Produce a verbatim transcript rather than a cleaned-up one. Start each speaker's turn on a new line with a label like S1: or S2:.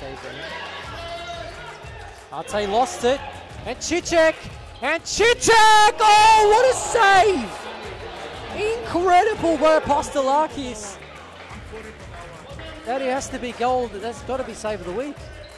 S1: save there. Arte lost it, and Cicek, and Cicek! Oh, what a save! Incredible by Apostolakis. That has to be gold. That's got to be save of the week.